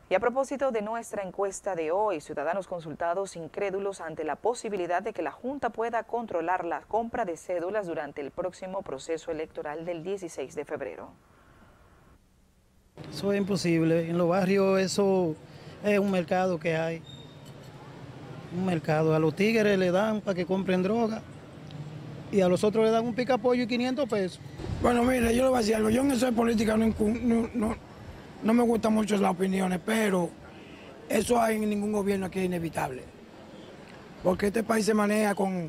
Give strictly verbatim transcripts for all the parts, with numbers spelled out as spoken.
Y a propósito de nuestra encuesta de hoy, ciudadanos consultados incrédulos ante la posibilidad de que la Junta pueda controlar la compra de cédulas durante el próximo proceso electoral del dieciséis de febrero. Eso es imposible. En los barrios eso es un mercado que hay. Un mercado. A los tigres le dan para que compren droga y a los otros le dan un picapollo y quinientos pesos. Bueno, mire, yo le voy a decir algo. Yo en eso de política no, no, no, no me gustan mucho las opiniones, pero eso hay en ningún gobierno aquí es inevitable. Porque este país se maneja con,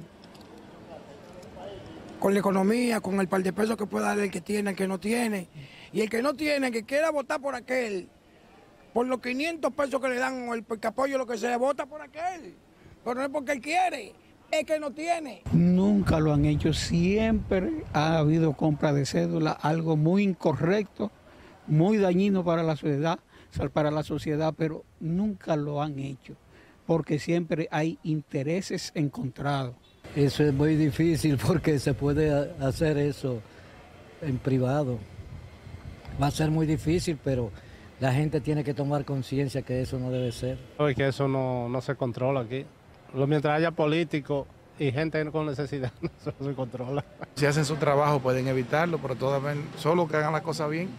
con la economía, con el par de pesos que puede dar el que tiene, el que no tiene. Y el que no tiene, que quiera votar por aquel, por los quinientos pesos que le dan o el picapollo, lo que sea, vota por aquel. Pero no es porque él quiere, es que no tiene. Nunca lo han hecho, siempre ha habido compra de cédula, algo muy incorrecto, muy dañino para la sociedad, para la sociedad, pero nunca lo han hecho, porque siempre hay intereses encontrados. Eso es muy difícil porque se puede hacer eso en privado. Va a ser muy difícil, pero la gente tiene que tomar conciencia que eso no debe ser. Es que eso no, no se controla aquí. Mientras haya políticos y gente con necesidad, eso no se controla. Si hacen su trabajo pueden evitarlo, pero todavía solo que hagan las cosas bien.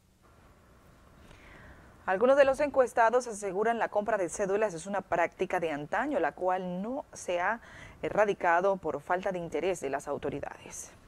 Algunos de los encuestados aseguran la compra de cédulas es una práctica de antaño, la cual no se ha erradicado por falta de interés de las autoridades.